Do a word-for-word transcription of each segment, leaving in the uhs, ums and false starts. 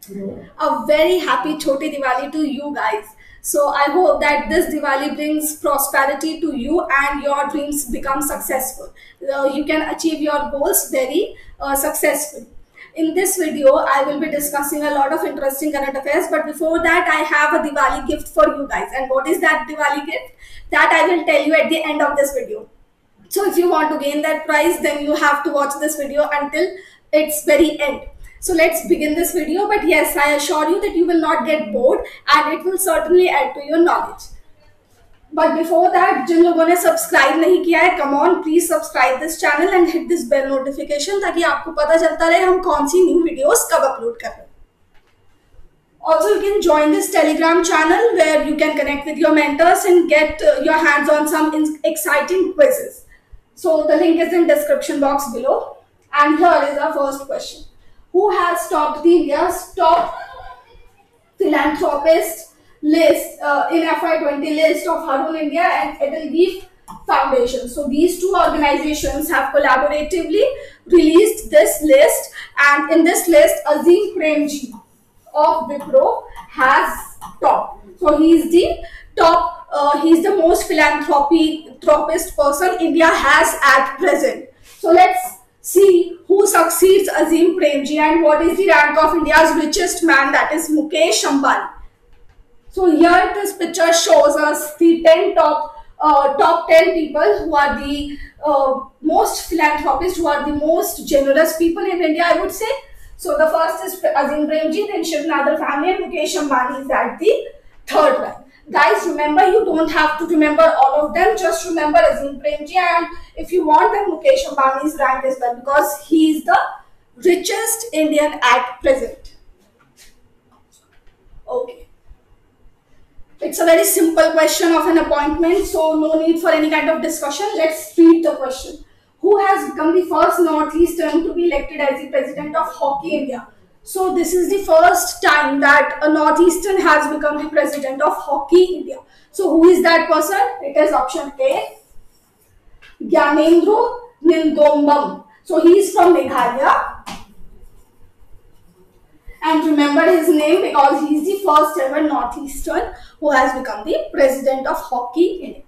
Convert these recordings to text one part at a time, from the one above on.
A very happy Choti Diwali to you guys. So I hope that this Diwali brings prosperity to you and your dreams become successful. Uh, you can achieve your goals very uh, successfully. In this video, I will be discussing a lot of interesting current affairs. But before that, I have a Diwali gift for you guys. And what is that Diwali gift? That I will tell you at the end of this video. So if you want to gain that prize, then you have to watch this video until its very end. So let's begin this video. But yes, I assure you that you will not get bored and it will certainly add to your knowledge. But before that, जिन लोगों ने subscribe नहीं किया है, come on, please subscribe this channel and hit this bell notification ताकि आपको पता चलता रहे हम कौन सी न्यू वीडियोस कब अपलोड कर रहे हैं. Also, you can join this Telegram channel where you can connect with your mentors and get uh, your hands on some exciting quizzes. So the link is in description box below. And here is our first question. Who has topped the India's top philanthropist list uh, in F Y twenty list of Harun India and Edelweiss Foundation? So these two organizations have collaboratively released this list, and in this list, Azim Premji of Wipro has topped. So he is the top. Uh, he is the most philanthropist person India has at present. So let's see who succeeds Azim Premji and what is the rank of India's richest man, that is Mukesh Ambani. So here this picture shows us the ten top uh, top ten people who are the uh, most philanthropists, who are the most generous people in India, I would say. So the first is Azim Premji, then Shiv Nadar family, and Mukesh Ambani is at the third one. Guys, remember, you don't have to remember all of them. Just remember Azim Premji, and if you want, then Mukesh Ambani's rank as well, because he is the richest Indian at present. Okay. It's a very simple question of an appointment, so no need for any kind of discussion. Let's read the question. Who has become the first Northeastern to be elected as the president of Hockey India? So this is the first time that a Northeastern has become the president of Hockey India. So who is that person? It is option A, Gyanendra Nindombam. So he is from Meghalaya. And remember his name because he is the first ever Northeastern who has become the president of Hockey India.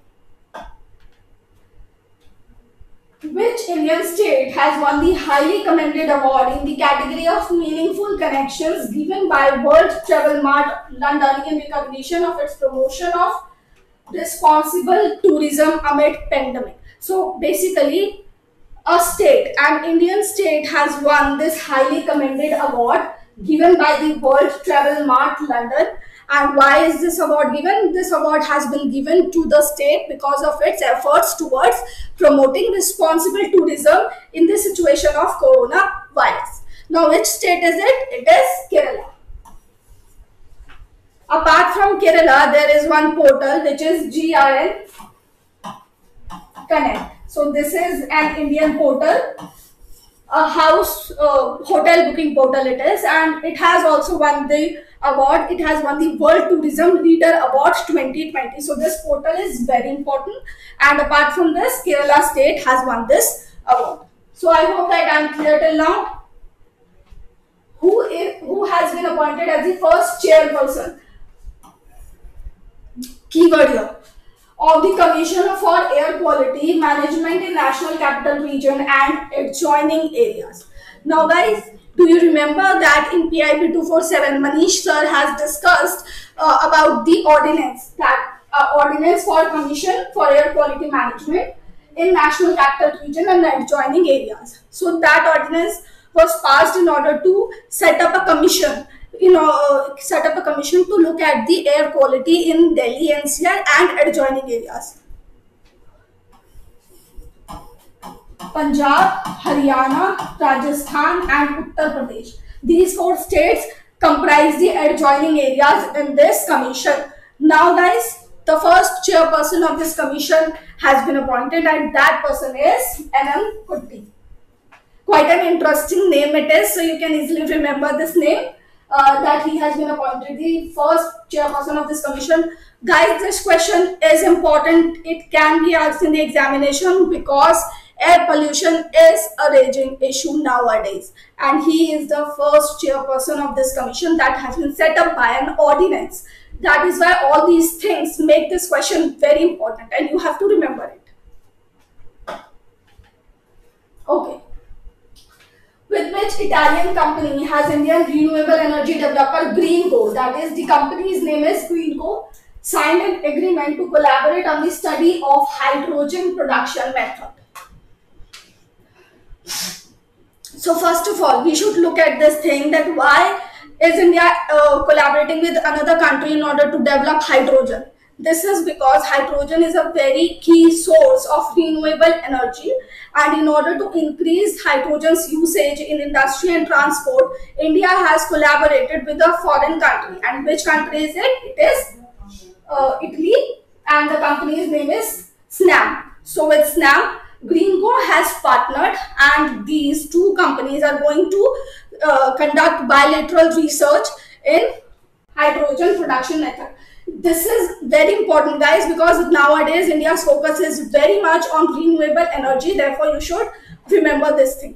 Which Indian state has won the highly commended award in the category of meaningful connections given by World Travel Mart London in recognition of its promotion of responsible tourism amid pandemic? So basically, a state, an Indian state, has won this highly commended award given by the World Travel Mart London. And why is this award given? This award has been given to the state because of its efforts towards promoting responsible tourism in the situation of coronavirus. Now, which state is it? It is Kerala. Apart from Kerala, there is one portal which is G R N Connect. So this is an Indian portal, a house uh, hotel booking portal it is, and it has also won the award. It has won the World Tourism Leader Award twenty twenty. So this portal is very important, and apart from this, Kerala state has won this award. So I hope that I am clear till now. Who is who has been appointed as the first chairperson? Keyword here. Of the Commission for Air Quality Management in National Capital Region and adjoining areas. Now guys, do you remember that in P I B two forty-seven, Manish sir has discussed uh, about the ordinance, that uh, ordinance for Commission for Air Quality Management in National Capital Region and adjoining areas. So that ordinance was passed in order to set up a commission, you know, uh, set up a commission to look at the air quality in Delhi, N C R and adjoining areas. Punjab, Haryana, Rajasthan and Uttar Pradesh. These four states comprise the adjoining areas in this commission. Now guys, the first chairperson of this commission has been appointed, and that person is N M Kutty. Quite an interesting name it is, so you can easily remember this name. Uh, that he has been appointed the first chairperson of this commission. Guys, this question is important. It can be asked in the examination because air pollution is a raging issue nowadays, and he is the first chairperson of this commission that has been set up by an ordinance. That is why all these things make this question very important, and you have to remember it. Okay. With which Italian company has Indian renewable energy developer Greenko, that is, the company's name is Greenko, signed an agreement to collaborate on the study of hydrogen production method? So first of all, we should look at this thing, that why is India uh, collaborating with another country in order to develop hydrogen? This is because hydrogen is a very key source of renewable energy, and in order to increase hydrogen's usage in industry and transport, India has collaborated with a foreign country. And which country is it? It is uh, Italy, and the company's name is Snam. So with Snam, Greenko has partnered, and these two companies are going to uh, conduct bilateral research in hydrogen production method. This is very important, guys, because nowadays India's focus is very much on renewable energy. Therefore, you should remember this thing.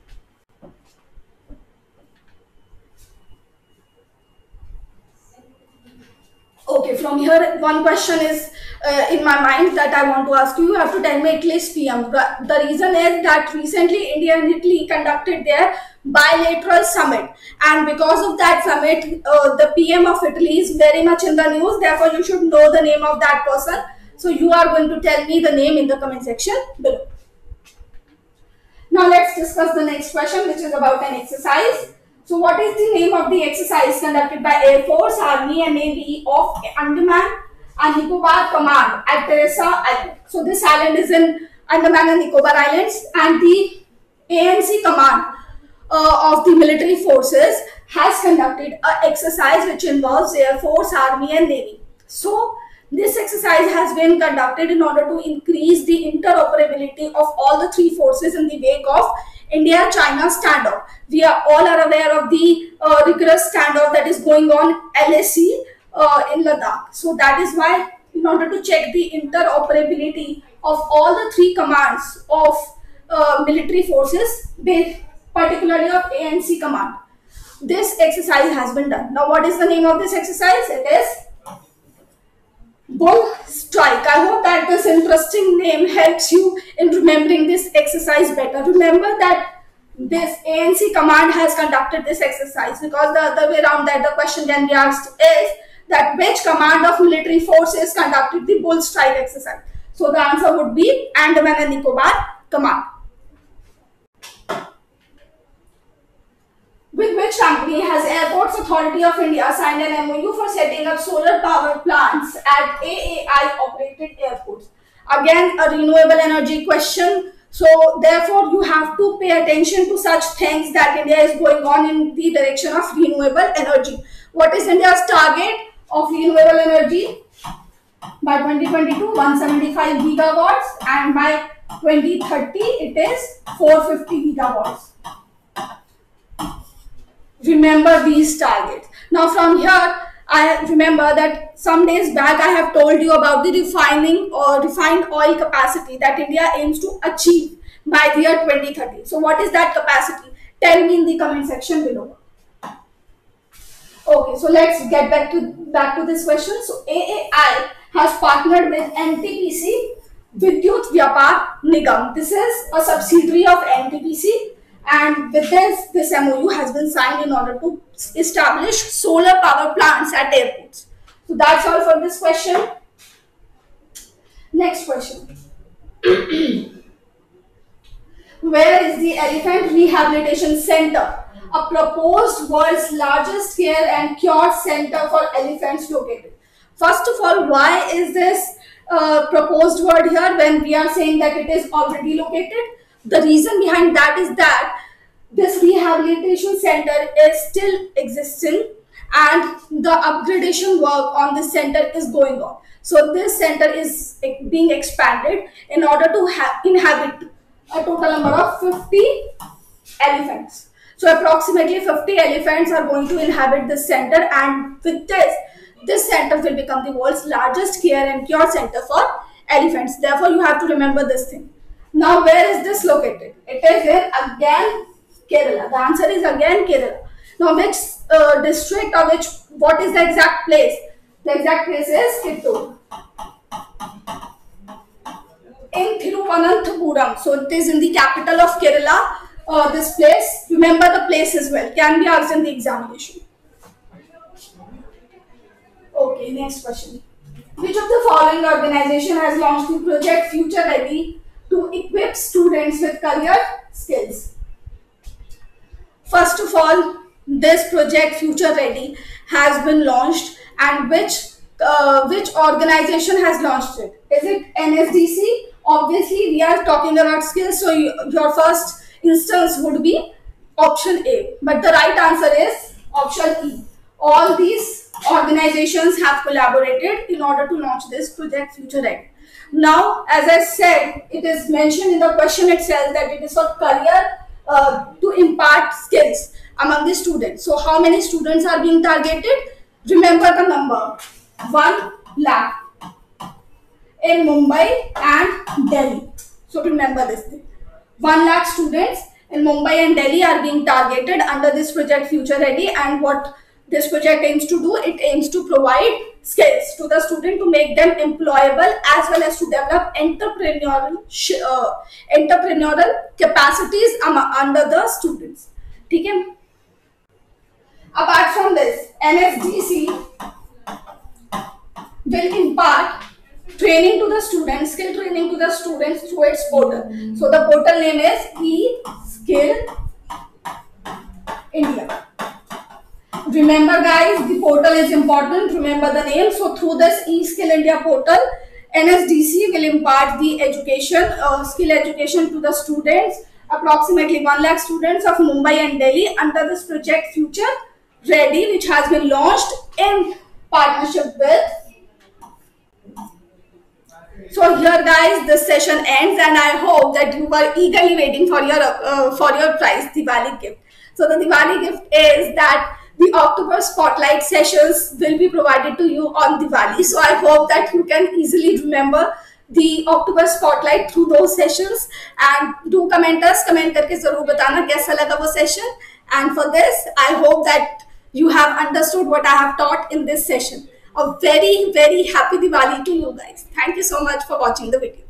Okay, from here, one question is uh, in my mind that I want to ask you. You have to tell me at least P M. The reason is that recently India and Italy conducted their bilateral summit, and because of that summit, uh, the P M of Italy is very much in the news. Therefore, you should know the name of that person. So you are going to tell me the name in the comment section below. Now let's discuss the next question, which is about an exercise. So what is the name of the exercise conducted by Air Force, Army and Navy of Andaman and Nicobar Command at Teresa Island? So this island is in Andaman and Nicobar Islands, and the A N C Command uh, of the military forces has conducted an exercise which involves Air Force, Army and Navy. So this exercise has been conducted in order to increase the interoperability of all the three forces in the wake of India-China standoff. We are all are aware of the uh, rigorous standoff that is going on L A C uh, in Ladakh. So that is why, in order to check the interoperability of all the three commands of uh, military forces, particularly of A N C command, this exercise has been done. Now, what is the name of this exercise? It is Bull Strike. I hope that this interesting name helps you in remembering this exercise better. Remember that this A N C command has conducted this exercise, because the other way around that the question can be asked is that which command of military forces conducted the Bull Strike exercise? So the answer would be Andaman and Nicobar Command. With which company has Airports Authority of India signed an M O U for setting up solar power plants at A A I operated airports? Again, a renewable energy question. So therefore, you have to pay attention to such things, that India is going on in the direction of renewable energy. What is India's target of renewable energy? By twenty twenty-two, one hundred seventy-five gigawatts, and by twenty thirty, it is four hundred fifty gigawatts. Remember these targets. Now from here, I remember that some days back I have told you about the refining or refined oil capacity that India aims to achieve by the year twenty thirty. So what is that capacity? Tell me in the comment section below. Okay, so let's get back to back to this question. So A A I has partnered with N T P C, Vidyut Vyapar Nigam. This is a subsidiary of N T P C. And with this, this M O U has been signed in order to establish solar power plants at airports. So that's all for this question. Next question. Where is the Elephant Rehabilitation Center, a proposed world's largest care and cure center for elephants, located? First of all, why is this uh, proposed word here when we are saying that it is already located? The reason behind that is that this rehabilitation center is still existing, and the upgradation work on this center is going on. So this center is being expanded in order to inhabit a total number of fifty elephants. So approximately fifty elephants are going to inhabit this center, and with this, this center will become the world's largest care and cure center for elephants. Therefore, you have to remember this thing. Now where is this located? It is in again Kerala. The answer is again Kerala. Now which uh, district or which, what is the exact place? The exact place is Kittur in Thiruvananthapuram. So it is in the capital of Kerala. Uh, this place, remember the place as well, can be asked in the examination. Okay, next question. Which of the following organization has launched the project Future Ready to equip students with career skills? First of all, this project Future Ready has been launched, and which uh, which organization has launched it? Is it N S D C? Obviously, we are talking about skills, so you, your first instance would be option A. But the right answer is option E. All these organizations have collaborated in order to launch this project Future Ready. Now, as I said, it is mentioned in the question itself that it is for career uh, to impart skills among the students. So how many students are being targeted? Remember the number, one lakh in Mumbai and Delhi. So remember this thing. one lakh students in Mumbai and Delhi are being targeted under this project Future Ready, and what this project aims to do, it aims to provide skills to the student to make them employable as well as to develop entrepreneurial uh, entrepreneurial capacities under the students. ठीक है? Apart from this, N S D C will impart training to the students, skill training to the students through its portal. So the portal name is eSkill India. Remember guys, the portal is important. Remember the name. So through this eSkill India portal, N S D C will impart the education, uh, skill education to the students, approximately one lakh students of Mumbai and Delhi under this project Future Ready, which has been launched in partnership with. So here guys, this session ends, and I hope that you were eagerly waiting for your uh, for your prize Diwali gift. So the Diwali gift is that the October Spotlight sessions will be provided to you on Diwali. So I hope that you can easily remember the October Spotlight through those sessions, and do comment us, comment करके जरूर बताना कैसा लगा वो session. And for this, I hope that you have understood what I have taught in this session. A very, very happy Diwali to you guys. Thank you so much for watching the video.